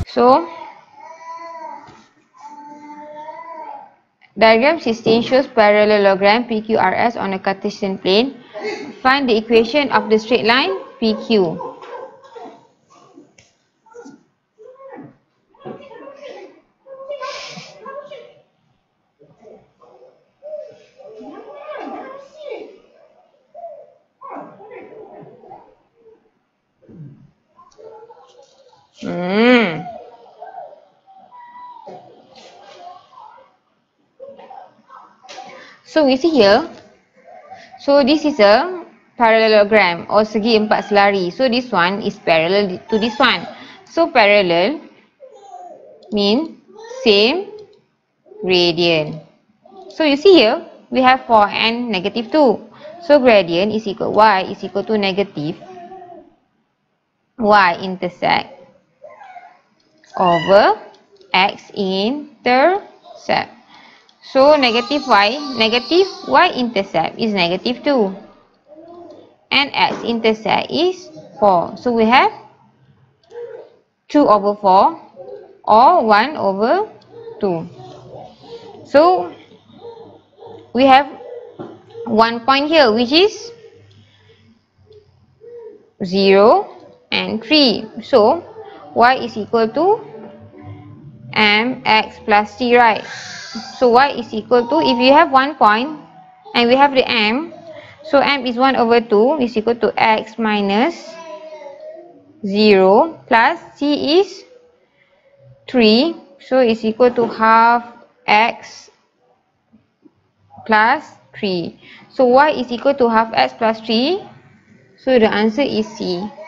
So diagram 16 shows parallelogram PQRS on a Cartesian plane. Find the equation of the straight line PQ. So we see here, so this is a parallelogram or segi empat selari. So this one is parallel to this one. So parallel mean same gradient. So you see here, we have 4 and negative 2. So gradient is equal, y is equal to negative y intersect over x intercept. So negative y intercept is negative 2 and x intercept is 4. So we have 2 over 4 or 1 over 2. So we have one point here which is 0 and 3. So y is equal to mx plus t, right? So y is equal to, if you have one point and we have the m, so m is 1 over 2 is equal to x minus 0 plus t is 3, so it's equal to half x plus 3. So y is equal to half x plus 3, so the answer is C.